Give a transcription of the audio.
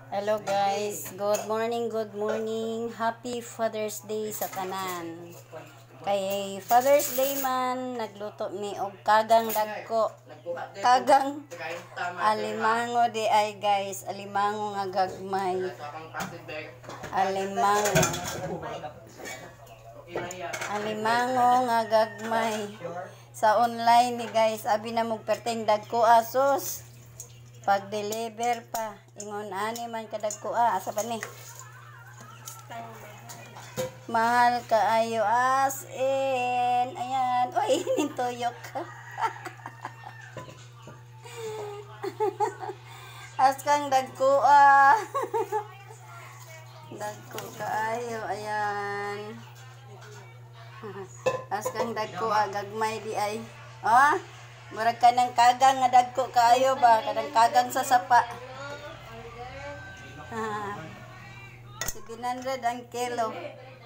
Hello guys, good morning, good morning. Happy Father's Day sa tanan. Kay Father's Day man, nagluto mi og kagang dagko. Kagang alimango di ay guys, alimango nga gagmay. Alimango. Alimango nga gagmay. Sa online ni guys, abi na mog perteng dagko asos. Pag-deliver pa, ingon ani man kadagko asa pa ni. Mahal kaayo as in. Ayan, oy, nintuyok. As kang dagko dagko kaayo, ayan. As kang dagko gagmay di ay. Murag ka ng kagang nga dagko kaayo ba? Kadang kagang sa sapa. 700 ang kilo.